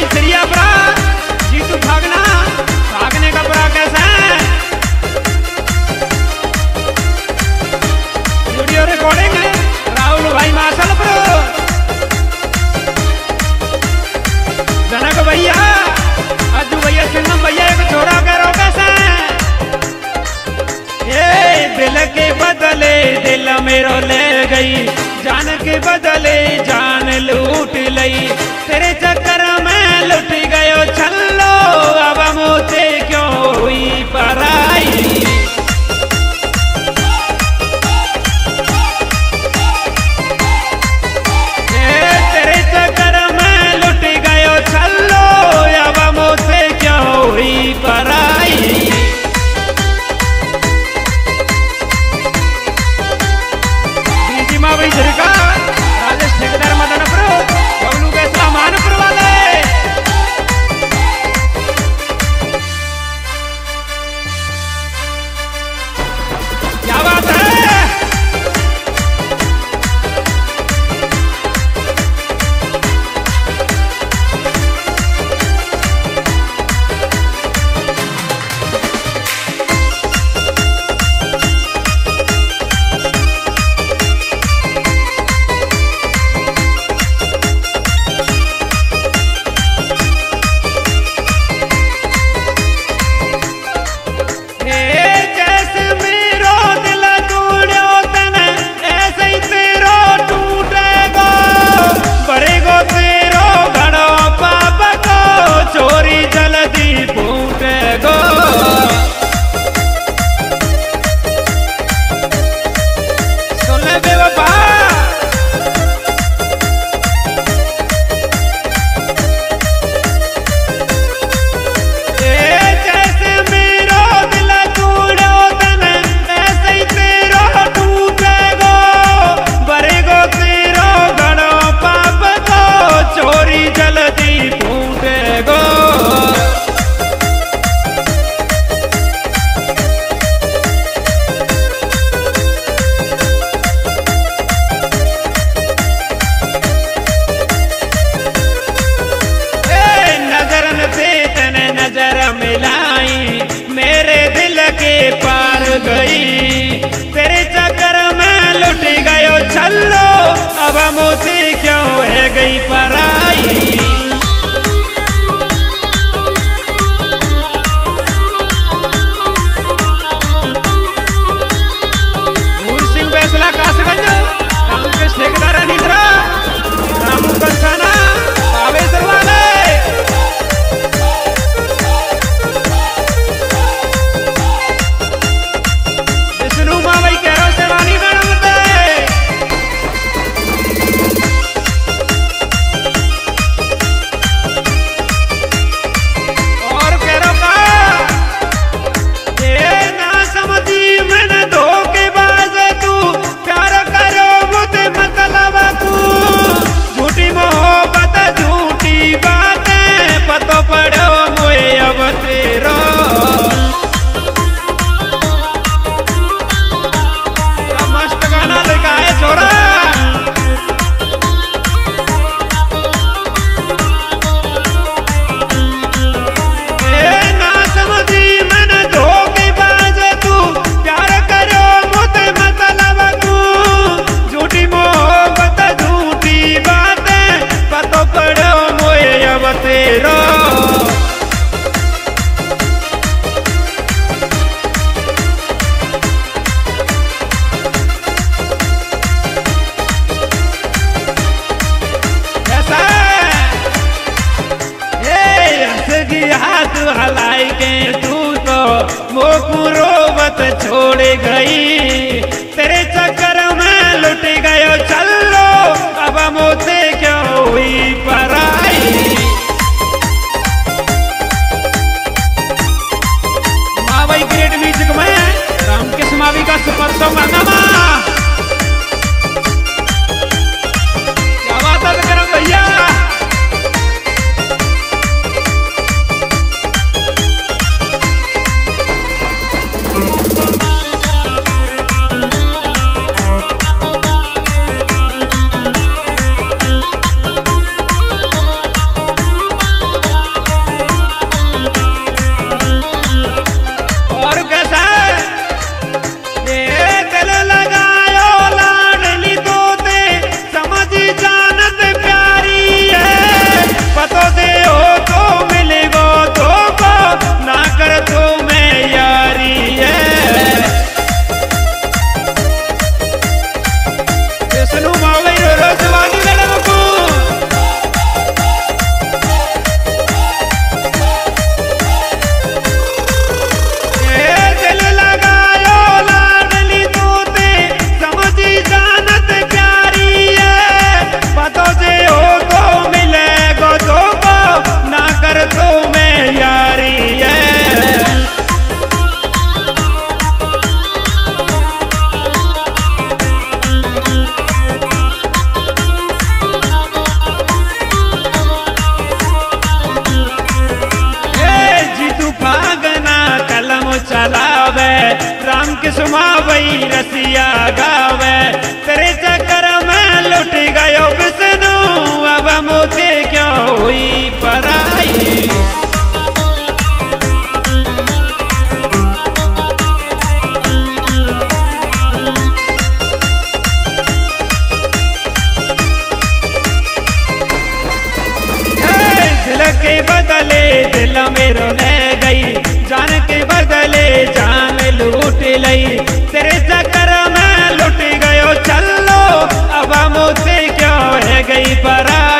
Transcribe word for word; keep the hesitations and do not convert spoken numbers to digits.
भाई श्रिया बरा जीतू भागना भागने का बरा कैसा है वीडियो रिकॉर्डिंग है राहुल भाई मासल ब्रो जनक भैया अज्जू भैया सिंगम भैया एक छोरा करो कैसा ये दिल के बदले दिल मेरो ले गई जान के बदले जान लूट लई तेरे चक्कर में लुट गयो छल्लो अब मुझे क्यों हुई पराई तेरे चक्कर में लुट गयो छल्लो अब मुझे क्यों हुई पराई भाई सरकार राजेश ठेकेदार मदन प्रो बबलू के सामान वाले क्या बात है गई तेरे चक्कर में लुट गयो छल्लो अब मुझे क्यों है गई पराई भूर सिंह फैसला कासगंज रामकृष्ण ठेकेदार निद्रा रामू कंसाना आवेश वाले हाथ हलाई के तू तो मोकू रोबत छोड़ गई तेरे चक्कर में लुट गयो चलो अब मुझे क्यों हुई पराई मावई ग्रेट म्यूजिक में रामकृष्ण मावी का सुपर सॉन्ग हंगामा क्या बात है करम भैया बदले दिल मेरो ले गई, जान के बदले जान लूट लई, तेरे चक्कर में लुट गयो चलो, अब मुझसे क्यों है गई परा।